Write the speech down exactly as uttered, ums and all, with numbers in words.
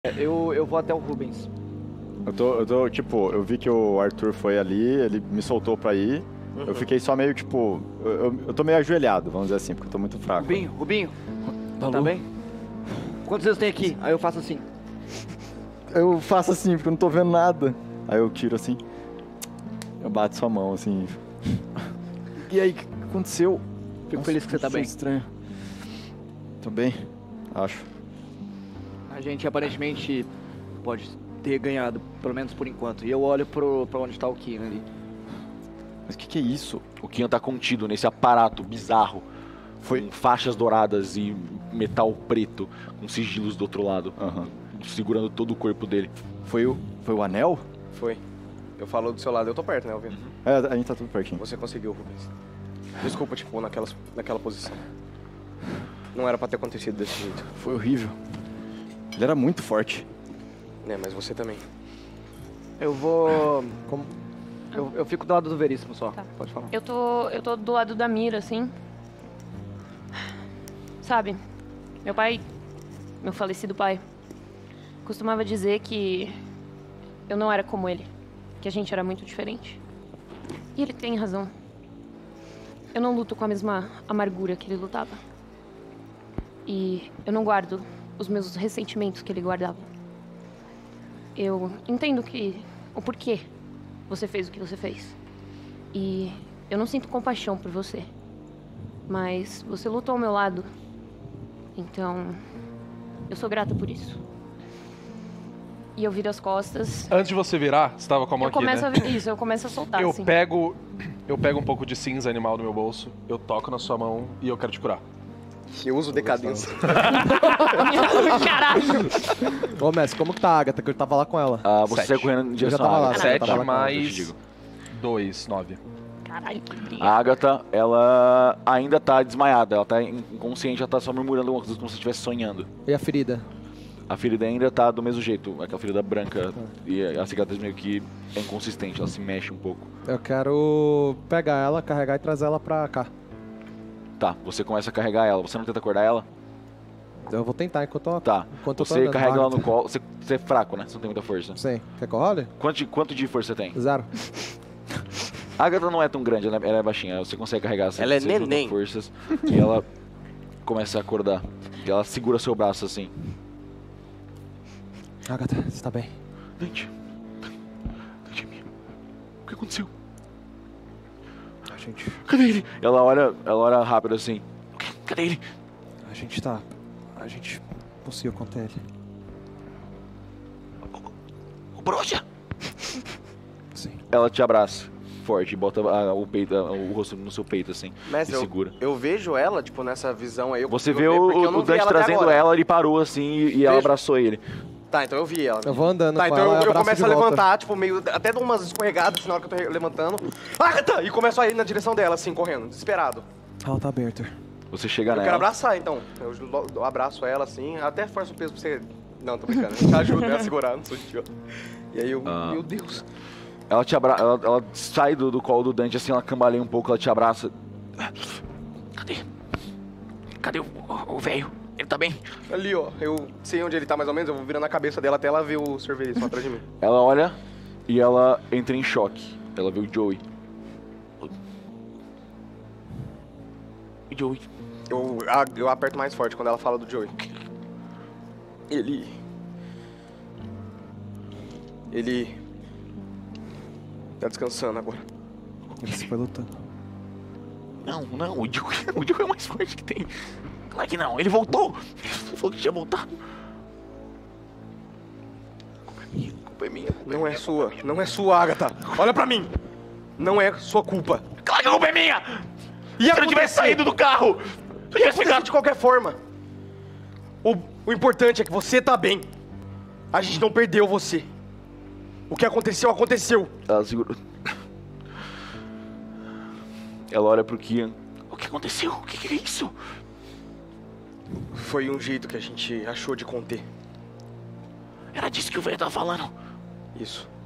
Eu, eu vou até o Rubens. Eu tô, eu tô, tipo, eu vi que o Arthur foi ali, ele me soltou pra ir. Uhum. Eu fiquei só meio, tipo, eu, eu tô meio ajoelhado, vamos dizer assim, porque eu tô muito fraco. Rubinho, Rubinho, Alô? tá bem? Quantos dedos tem aqui? Aí eu faço assim. Eu faço assim, porque eu não tô vendo nada. Aí eu tiro assim, eu bato sua mão, assim. E aí, o que aconteceu? Fico Nossa, feliz que você tá bem. Estranho. Tô bem, acho. A gente aparentemente pode ter ganhado, pelo menos por enquanto. E eu olho pro, pra onde tá o Kian ali. Mas o que, que é isso? O Kian tá contido nesse aparato bizarro. Foi com faixas douradas e metal preto, com sigilos do outro lado, uhum. segurando todo o corpo dele. Foi o, foi o anel? Foi. Eu falo do seu lado, eu tô perto, né, Alvino? Uhum. É, a gente tá tudo pertinho. Você conseguiu, Rubens. Desculpa te pôr naquela, naquela posição. Não era pra ter acontecido desse jeito. Foi horrível. Ele era muito forte. É, mas você também. Eu vou... Como... Eu, eu fico do lado do Veríssimo só. Tá. Pode falar. Eu tô, eu tô do lado da Mira, assim. Sabe, meu pai, meu falecido pai, costumava dizer que eu não era como ele, que a gente era muito diferente. E ele tem razão. Eu não luto com a mesma amargura que ele lutava. E eu não guardo os meus ressentimentos que ele guardava. Eu entendo que o porquê você fez o que você fez. E eu não sinto compaixão por você. Mas você lutou ao meu lado. Então, eu sou grata por isso. E eu viro as costas. Antes de você virar, você tava com a mão eu aqui, começo né? a, isso, eu começo a soltar, eu assim. pego, eu pego um pouco de cinza animal do meu bolso, eu toco na sua mão e eu quero te curar. Eu uso decadência. Caralho! Ô, Messi, como que tá a Agatha? Que eu tava lá com ela. Ah, você Sete. saiu correndo em direção tava à lá, Agatha. eu Sete tava lá com ela, eu te mais digo. dois, nove. Caralho, que brilho. A Agatha, ela ainda tá desmaiada, ela tá inconsciente, ela tá só murmurando alguma coisa como se estivesse sonhando. E a ferida? A ferida ainda tá do mesmo jeito, aquela ferida branca, e a cicatriz meio que é inconsistente, ela se mexe um pouco. Eu quero pegar ela, carregar e trazer ela pra cá. Tá, você começa a carregar ela, você não tenta acordar ela? Eu vou tentar enquanto eu, Tá, enquanto eu tô você andando. carrega ela no Agatha. colo, você, você é fraco, né? Você não tem muita força. Sim. Quer que eu role? Quanto de, quanto de força você tem? Zero. A Agatha não é tão grande, ela é, ela é baixinha, você consegue carregar você, Ela é você junta neném. forças e ela começa a acordar. E ela segura seu braço assim. Agatha, você tá bem? Dante, Dante, minha. O que aconteceu? A gente... Cadê ele? Ela olha, ela olha rápido assim. Cadê ele? A gente tá... A gente conseguiu conter ele. O broxa! Sim. Ela te abraça forte, bota a- o peito, a- o rosto no seu peito assim, Mestre, e eu, segura. eu vejo ela, tipo, nessa visão aí. Eu Você consigo vê ver, o, porque eu não o vi Dante ela até trazendo agora. ela, ele parou assim e, e ela Vejo. abraçou ele. Tá, então eu vi ela. Eu vou andando Tá, com então ela eu, e eu abraço começo a de volta. levantar, tipo, meio... Até dou umas escorregadas na hora que eu tô levantando. Agatha! E começo a ir na direção dela, assim, correndo, desesperado. Ela tá bem, Arthur. Você chega Eu nela. quero abraçar, então. Eu lo- eu abraço ela, assim, até forço o peso pra você... Não, tô brincando. Eu te ajudo né, a segurar, não sou idiota. E aí eu... Ah. Meu Deus. Ela te abra... ela, ela sai do, do colo do Dante assim, ela cambaleia um pouco, ela te abraça. Cadê? Cadê o o velho? Ele tá bem? Ali, ó. Eu sei onde ele tá, mais ou menos. Eu vou virando a cabeça dela até ela ver o sorvete atrás de mim. Ela olha e ela entra em choque. Ela vê o Joey. O Joey. Eu, a- eu aperto mais forte quando ela fala do Joey. Ele... Ele... Tá descansando agora. Ele se foi lutando. Não, não, o Joey, o Joey é o mais forte que tem. Claro que não, ele voltou. Ele falou que tinha voltado. Culpa é minha, culpa é minha. Não é sua. Não é sua, Agatha. Olha pra mim. Não é sua culpa. Claro que a culpa é minha! E Se eu não tivesse saído do carro, se eu tivesse Aconteceu ficado... de qualquer forma. O, o importante é que você tá bem. A gente não perdeu você. O que aconteceu, aconteceu. Ela segura... Ela olha pro Kian. O que aconteceu? O que, que é isso? Foi um jeito que a gente achou de conter. Era disso que o velho tava falando. Isso.